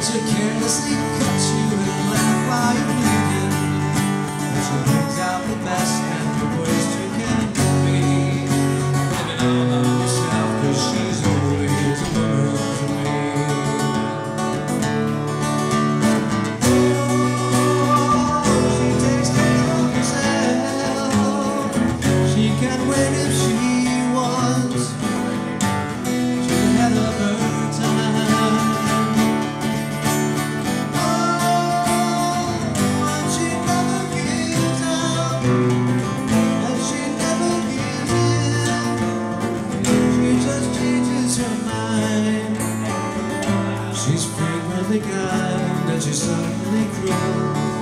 to carelessly cut you and laugh while you're bleeding. But she brings out the best and the worst you can be. Living all on yourself, 'cause she's always a woman to me. She takes care of herself. She can wait if she wants. She's ahead of her time. She's frequently kind and she's suddenly cruel.